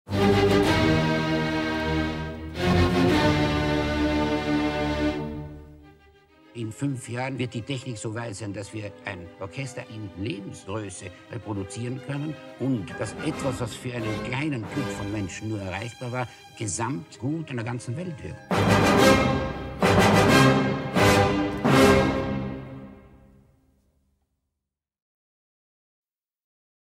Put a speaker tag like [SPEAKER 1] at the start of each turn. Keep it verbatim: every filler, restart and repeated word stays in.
[SPEAKER 1] In fünf Jahren wird die Technik so weit sein, dass wir ein Orchester in Lebensgröße reproduzieren können und dass etwas, was für einen kleinen Club von Menschen nur erreichbar war, gesamt gut in der ganzen Welt wird.